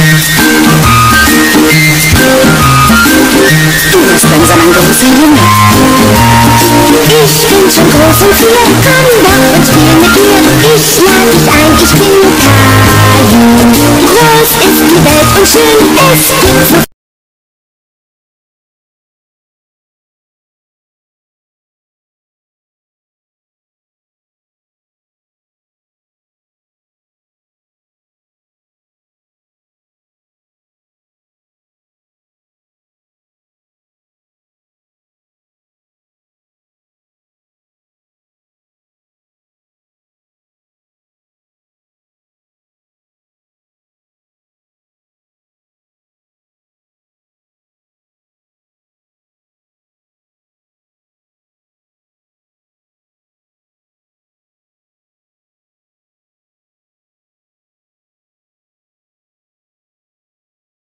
Du bist langsam ein großer Junge. Ich bin schon groß und viel, komm doch und spiel mit mir. Ich lade dich ein, ich bin Caillou. Groß ist die Welt und schön, es gibt so